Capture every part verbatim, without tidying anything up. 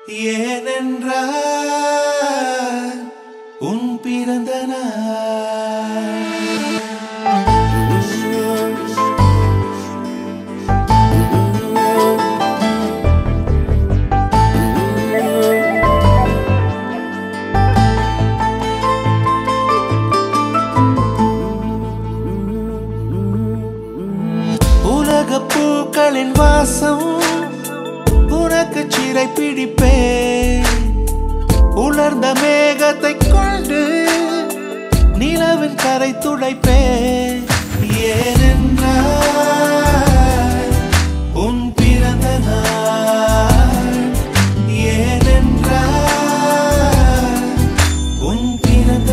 ஏனென்றால் உன் பிறந்த நாள். உலக பூக்களின் வாசம் உனக்கு சிறை பிடிப்பேன். உலர்ந்த மேகத்தை கொண்டு நிலவின் கரை துடைப்பேன். ஏனென்றால் உன் பிறந்த நாள். ஏனென்றால் உன் பிறந்த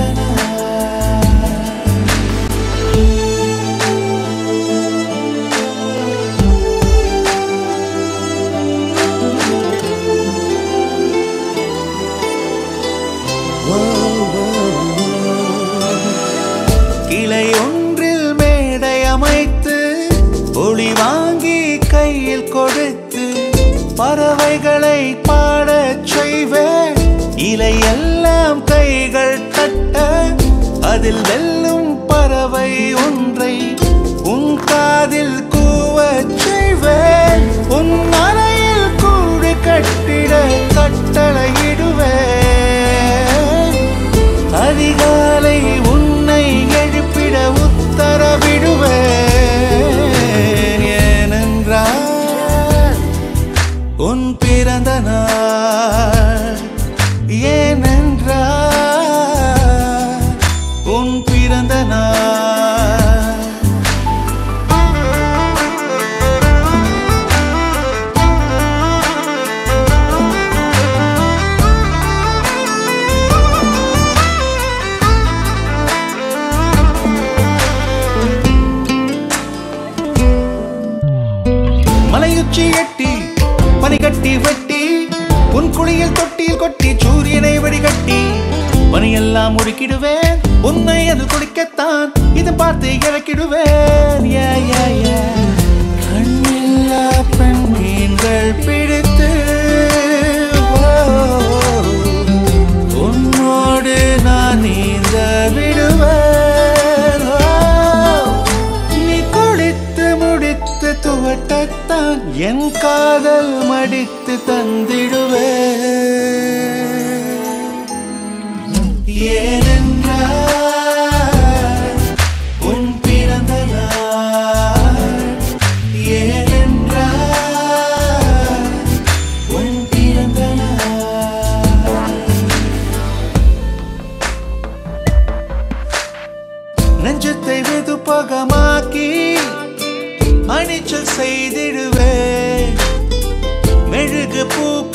கிளை ஒன்றில் மேடை அமைத்து ஒளி வாங்கி கையில் கொடுத்து பறவைகளை பாடச் செய்வேன். இலையெல்லாம் கைகள் தட்ட அதில் வெல்லும் பறவை ஒன்றை உன் காதில் கூவச் செய்வேன். உன் அறையில் கூடு கட்டிட கட்டளையிடுவேன். அதிகாலை உன்னை எழுப்பிட உத்தரவிடுவேன். ஏனென்றால் உன் பிறந்த நாள். ஏனென்றால் உன் பிறந்த நாள். மலையுச்சி எட்டி பனிகட்டி வெட்டி உன் குளியில் தொட்டியில் கொட்டி சூரியனை வடிகட்டி பனியெல்லாம் முடுக்கிடுவேன். உன்னை அது குடிக்கத்தான் இது பார்த்து இறக்கிடுவேன். கண்ணில்லா பெண் மீன்கள் பிடித்து உன்னோடு நான் நீந்த விடுவேன். நீ குளித்து முடித்து துவட்டத்தான் என் காதல் மடித்து தந்திடுவேன். ஏனென்றால் உன் பிறந்த நாள். ஏனென்றால் உன் பிறந்த நாள். நெஞ்சத்தை வெதுப்பகமாக்கி அணிச்சல் செய்திடுவேன். மெழுகு பூ